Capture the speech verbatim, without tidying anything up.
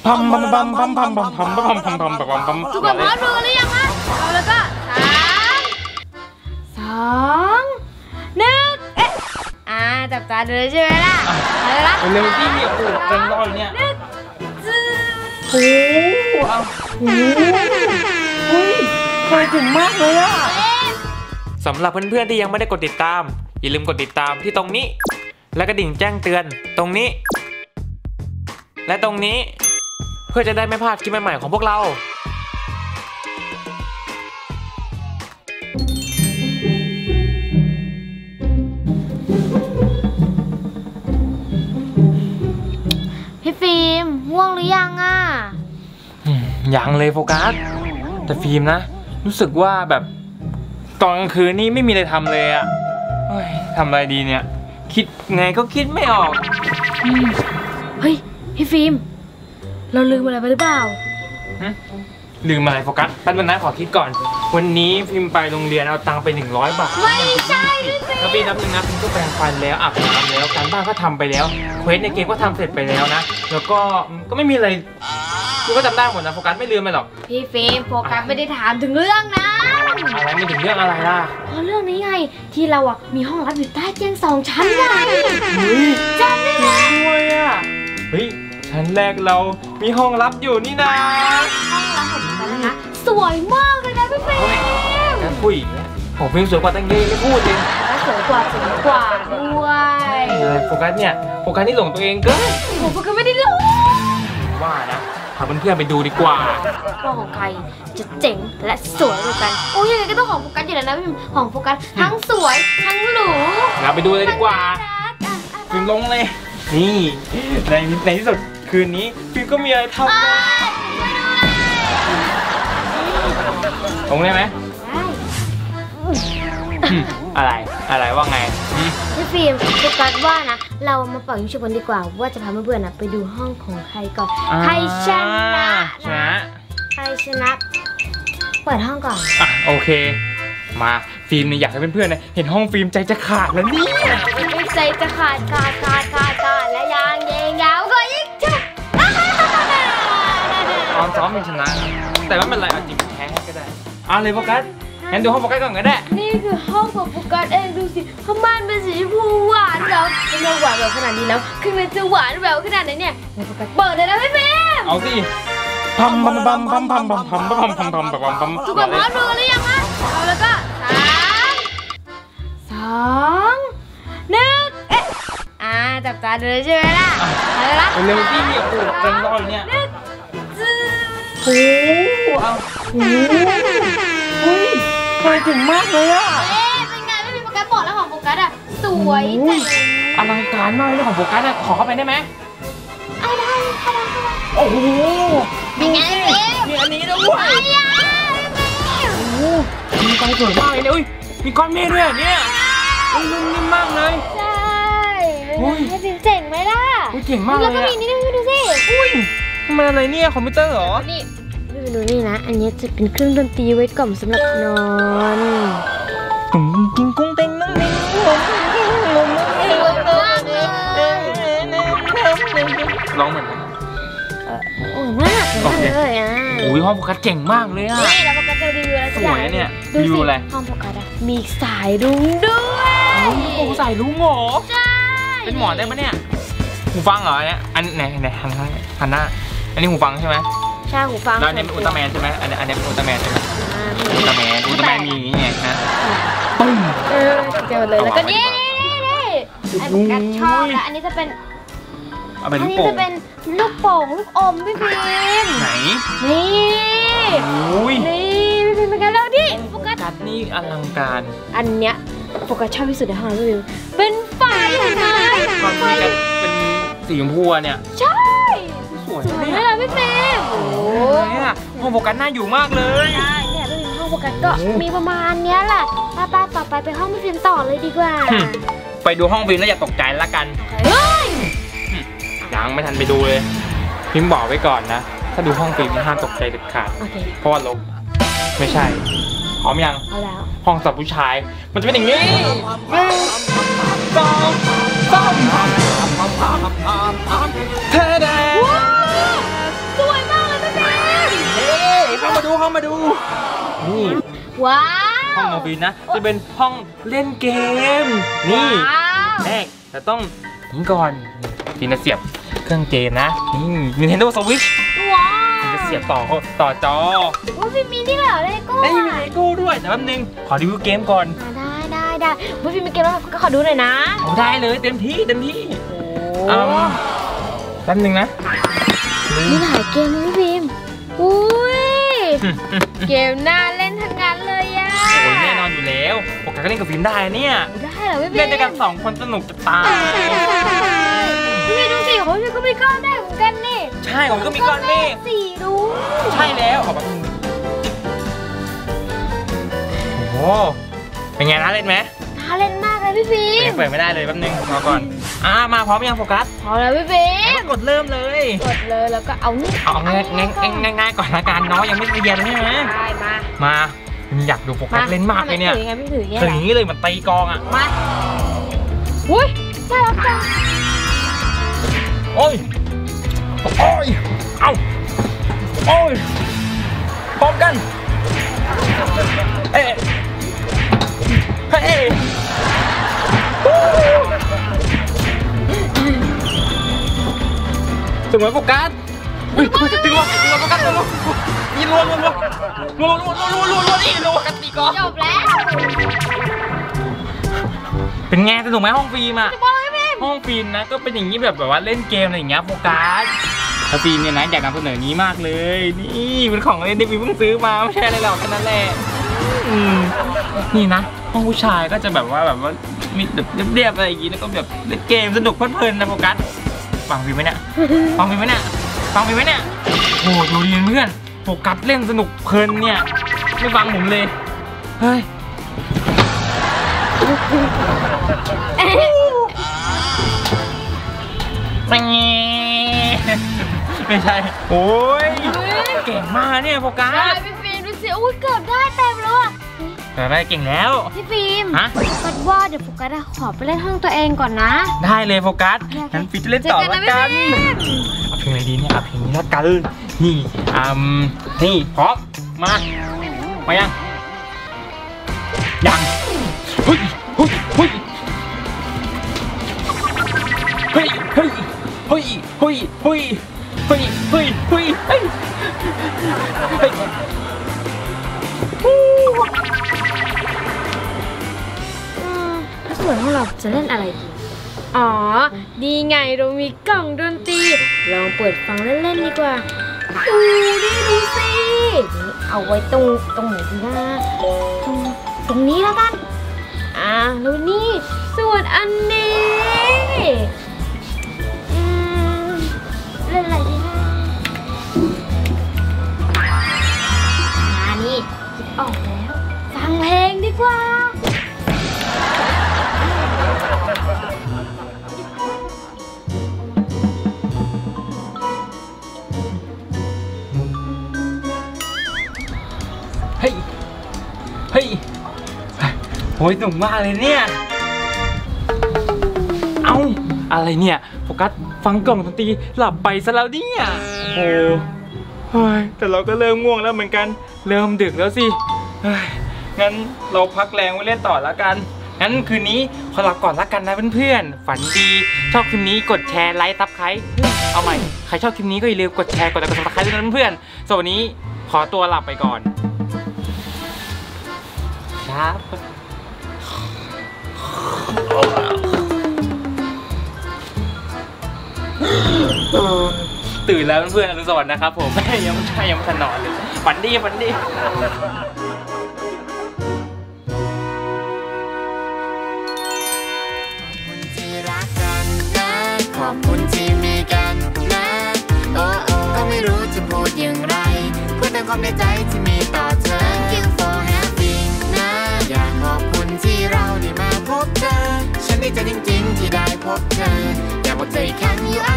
พัมพัมพัมพัมพัมพัมพัมพัมพัมพัมพัมพัมพัมทุกคนพร้อมดูกันหรือยังคะเอาแล้วก็สามสองหนึ่งเอ๊ะอ่าจับตาดูเลยใช่ไหมล่ะเอาละเร็วที่เนี่ยโอ้เต็มรอยเนี่ยโอ้เอาโอ้เฮ้ยใครถึงมากเลยอะสำหรับเพื่อนๆที่ยังไม่ได้กดติดตามอย่าลืมกดติดตามที่ตรงนี้และกระดิ่งแจ้งเตือนตรงนี้และตรงนี้เพื่อจะได้ไม่พลาดคลิปใหม่ๆของพวกเราพี่ฟิล์มง่วงหรือยังอ่ะยังเลยโฟกัสแต่ฟิล์มนะรู้สึกว่าแบบตอนกลางคืนนี่ไม่มีอะไรทำเลยอะทำอะไรดีเนี่ยคิดไงก็คิดไม่ออกเฮ้ยพี่ฟิล์มเราลืมอะไรไปหรือเปล่าลืมอะไรโฟกัสแป๊บนึงนะขอคิดก่อนวันนี้พิมพ์ไปโรงเรียนเอาตังค์ไปหนึ่งร้อยบาทไม่ใช่พี่ฟิล์มแล้วปีนับนึงนะพิมก็แปรงฟันแล้วอาบน้ำแล้วการบ้านก็ทำไปแล้วเควสในเกมก็ทำเสร็จไปแล้วนะแล้วก็ก็ไม่มีอะไรพิมก็จำได้หมดนะโฟกัสไม่ลืมไปหรอกพี่ฟิล์มโฟกัสไม่ได้ถามถึงเรื่องนะอะไรไม่ถึงเรื่องอะไรล่ะเพราะเรื่องนี้ไงที่เราอ่ะมีห้องรับอยู่ใต้เตียงสองชั้นไงจำได้ไหมด้วยอ่ะเฮ้ยชั้นแรกเรามีห้องรับอยู่นี่นะห้องรับของฉันนะสวยมากเลยนะพี่ฟิล์มแค่ผู้หญิงผมฟิล์มสวยกว่าตั้งเยอะไม่พูดเลยแล้วสวยกว่าสวยกว่าด้วยโฟกัสเนี่ยโฟกัสนี่หลงตัวเองเกินผมโฟกัสไม่ได้หลงว่านะพาเพื่อนๆไปดูดีกว่าว่าของใครจะเจ๋งและสวยกว่ากันโอ้ยยังไงก็ต้องของโฟกัสอยู่แล้วนะพี่ฟิล์มของโฟกัสทั้งสวยทั้งหรูเราไปดูเลยดีกว่าฟิล์มลงเลยนี่ในในที่สุดคืนนี้ฟิล์มก็มีอะไรทำลงได้ไหมได้อะไรอะไรว่าไงพี่ฟิล์มโฟกัสว่านะเรามาเป่ายิงฉุบกันดีกว่าว่าจะพาเพื่อนๆนะไปดูห้องของใครก่อนใครชนะนะใครชนะเปิดห้องก่อนอ่ะโอเคมาฟิล์มเนี่ยอยากให้เพื่อนๆเนี่ยเห็นห้องฟิล์มใจจะขาดแล้วเนี่ยใจจะขาดขาดขาดขาดขาดและยางเยงยาวก็ยิ่งชุบตอนซ้อมมันชนะแต่ว่ามันอะไรเอาจริงแพ้ก็ได้เอาเลยโฟกัสงั้นดูห้องโฟกัสก่อนก็ได้นี่คือห้องของโฟกัสเองดูสิข้างบ้านเป็นสีชมพูหวานแล้วมันหวานแบบขนาดนี้แล้วข้างในจะหวานแบบขนาดไหนเนี่ยโฟกัสเปิดเลยนะพี่ฟิล์มเอาสิพัมพัมพัมพัมพัมพัมพัมพัมพัมพัมพัมพัมพัมทุกคนพร้อมดูกันหรือยังคะเอาแล้วก็สามสองหนึ่งเอ๊ะอ่าจับตาดูเลยใช่ไหมล่ะเอาละเร็วที่เนี่ยโอ้เต็มรอยเนี่ยโอ้เอาโอ้เฮ้ยใครถึงมากเลยอ่ะเอ๊ะเป็นไงไม่มีโฟกัสบอกแล้วของโฟกัสอ่ะสวยจังอลังการมากเลยของโฟกัสอ่ะขอเข้าไปได้ไหมเอาได้เข้าได้เข้าได้โอ้โหเป็นไงมีอันนี้ด้วยโอ้โหมีไฟสวยมากเลยอุ้ยมีก้อนเมฆด้วยเนี่ยนุ่มนิ่มมากเลยใช่ให้ฟิล์มเจ๋งไหมล่ะเจ๋งมากเลยแล้วก็มีนี่ด้วยดูสิอุ้ยมันอะไรเนี่ยคอมพิวเตอร์เหรอนี่ดูนี่นะอันนี้จะเป็นเครื่องดนตรีไว้กล่อมสำหรับนอนกุ้งกิ้งกุ้งเต็งนั่งเองร้องเหมือนกันโอ้ยมากเลยอ่ะโอ้ยห้องโฟกัสเก่งมากเลยอ่ะนี่แล้วโฟกัสจะรีวิวอะไรสักอย่างเนี่ยรีวิวอะไรห้องโฟกัสมีสายรุ้งด้วยโอ้สายรุ้งเหรอใช่เป็นหมอนได้ปะเนี่ยหูฟังเหรอเนี่ยอันไหนไหนหันข้างหันหน้าอันนี้หูฟังใช่ไหมใช่หูฟังแล้วอันนี้เป็นอุลตร้าแมนใช่ไหมอันนี้อันนี้เป็นอุลตร้าแมนใช่ไหมอุลตร้าแมนอุลตร้าแมนมีอย่างนี้ไงนะปุ้มเออเจอเลยแล้วก็นี่นี่นี่ไอ้โฟกัสชอบแล้วอันนี้จะเป็นอันนี้จะเป็นลูกโป่งลูกอมพี่ฟิล์มไหนนี่นี่พี่ฟิล์มเป็นไงแล้วดิโฟกัสนี่อลังการอันเนี้ยโฟกัสชอบที่สุดในห้องพี่ฟิล์มเป็นไฟไหมไฟเป็นสีชมพูเนี่ยใช่สวยไหมล่ะพี่ฟิล์มโอ้ยห้องโฟกัสน่าอยู่มากเลยใช่เนี่ยพี่ฟิล์มห้องโฟกัสก็มีประมาณเนี้ยแหละป้าป้าต่อไปไปห้องพี่ฟิล์มต่อเลยดีกว่าไปดูห้องฟิล์มแล้วอย่าตกใจละกันยังไม่ทันไปดูเลยพิมพ์บอกไว้ก่อนนะถ้าดูห้องฟิล์มห้ามตกใจเด็ดขาดเพราะว่าลบไม่ใช่พร้อมยังเอาแล้วห้องสำหรับผู้ชายมันจะเป็นอย่างนี้หนึ่งสองสามเธอได้สเข้ามาดูนี่ว้าวห้องน้องฟิล์มนะจะเป็นห้องเล่นเกมนี่แรกจะต้องนี่ก่อนฟิล์มจะเสียบเครื่องเกมนะนี่ Nintendo Switch ว้าวจะเสียบต่อต่อจอว่าฟิล์มมีนี่เหรอเลโก้ได้มีเลโก้ด้วยแต่แป๊บนึงขอรีวิวเกมก่อนได้ได้ได้ว่าฟิล์มมีเกมแล้วก็ขอดูหน่อยนะเอาได้เลยเต็มที่เต็มที่โอ้แป๊บนึงนะมีหลายเกมนะพี่ฟิล์มอุ้ยเกมน่าเล่นทั้งนั้นเลยอะโอ้ยแน่นอนอยู่แล้วปกติก็เล่นกับฟิล์มได้เนี่ยได้เหรอพี่ฟิล์มเล่นด้วยกันสองคนสนุกจะตายพี่ฟิล์มดูสิของพี่ฟิล์มก็มีก้อนได้เหมือนกันนี่ใช่ผมก็มีก้อนเมฆสีรู้ใช่แล้วขอแป๊บนึงโอ้โหเป็นไงนะเล่นไหมน่าเล่นมากเลยพี่ฟิล์มยังเปิดไม่ได้เลยแป๊บนึงรอก่อนอ่ามาพร้อมยังโฟกัสพอแล้วพี่ฟิล์มกดเริ่มเลยกดเลยแล้วก็เอานี่เอาง่ายง่ายง่ายง่ายก่อนละกันเนาะยังไม่เรียนใช่ไหมได้มามาอยากดูโฟกัสเล่นมากเลยเนี่ยถือยังไงพี่ถือยังไงถืออย่างนี้เลยเหมือนตีกองอ่ะมาอุ้ยได้แล้วจ้ะโอ้ยโอ้ยเอ้าโอ้ยพร้อมกันเอ๊ะเฮ้ยถึงไหมโฟกัสอุ้ยถึงแล้วถึงแล้วโฟกัสถึงแล้วนี่รัวรัวรัวรัวรัวรัวรัวรัวนี่รัวกันตีกองจบแล้วเป็นไงสนุกไหมห้องฟิล์มอ่ะจะบอกเลยพี่ห้องฟิล์มนะก็เป็นอย่างนี้แบบแบบว่าเล่นเกมอะไรอย่างเงี้ยโฟกัสแล้วฟิล์มเนี่ยนะอยากนำเสนอนี้มากเลยนี่เป็นของเล่นที่ฟิล์มเพิ่งซื้อมาไม่ใช่อะไรหรอกแค่นั้นแหละอืมนี่นะห้องผู้ชายก็จะแบบว่าแบบว่ามีแบบเรียบๆอะไรอย่างงี้แล้วก็แบบเล่นเกมสนุกเพลินๆนะโฟกัสฟังฟิล์มไหมเนี่ยฟังฟิล์มไหมเนี่ยฟังฟิล์มไหมเนี่ยโอ้ดูดีเพื่อนโฟกัสเล่นสนุกเพลินเนี่ยไม่ฟังผมเลยเฮ้ยไม่ใช่โอ้ยเก่งมากเนี่ยโฟกัได้สพี่ฟิล์มดูสิอุ้ยเกือบได้เต็มแล้วอะแต่ได้เก่งแล้วพี่ฟิล์มฮะกัดว่าเดี๋ยวโฟกัสอะขอไปเล่นห้องตัวเองก่อนนะได้เลยโฟกัสงั้นฟิตเล่นต่อละกันเจอกันนะพี่เอาเพลงอะไรดีเนี่ยเอาเพลงนี้ละกันนี่อืมนี่พร้อมมามายังยังเฮ้ยเฮ้ยเฮ้ยเฮ้ยเฮ้ยเฮ้ยเฮ้ยเฮ้ยเฮ้ยเฮ้ยเฮ้ยเฮ้ยเฮ้ยอืมถ้าส่วนของเราจะเล่นอะไรดีอ๋อดีไงเรามีกล่องดนตรีลองเปิดฟังเล่นๆดีกว่าดูดิดูสิเอาไว้ตรงตรงไหนดีนะตรงตรงนี้แล้วกันอ่าแล้วนี่ส่วนอันนี้อืมเล่นอะไรดีนะอ่านี่คิดออกแล้วฟังเพลงดีกว่าเฮ้ยเฮ้ยโอ้ยหนุ่มมากเลยเนี่ยเอ้าอะไรเนี่ยโฟกัสฟังกล่องดนตรีหลับไปซะแล้วเนี่ยโอ้โหแต่เราก็เริ่มง่วงแล้วเหมือนกันเริ่มดึกแล้วสิเฮ้ยงั้นเราพักแรงไว้เล่นต่อแล้วกันงั้นคืนนี้ขอหลับก่อนละกันนะเพื่อนๆฝันดีชอบคลิปนี้กดแชร์ไลค์ซับสไครต์เอาใหม่ใครชอบคลิปนี้ก็อย่าลืมกดแชร์กดไลค์กดซับสไครต์ด้วยนะเพื่อนๆส่วนวันนี้ขอตัวหลับไปก่อนครับตื่นแล้วเพื่อนๆอรุณสวัสดิ์นะครับผมยังไม่ใช่ยังไม่ทันนอนเลยฝันดีฝันดีขอบคุณที่มีกันนะโอ้โอ้ก็ไม่รู้จะพูดอย่างไรพูดแต่ความในใจที่มีต่อเธอ Thank you for having นะอยากขอบคุณที่เราได้มาพบเธอฉันดีใจจริงๆที่ได้พบเธออยากบอกเธออีกครั้ง you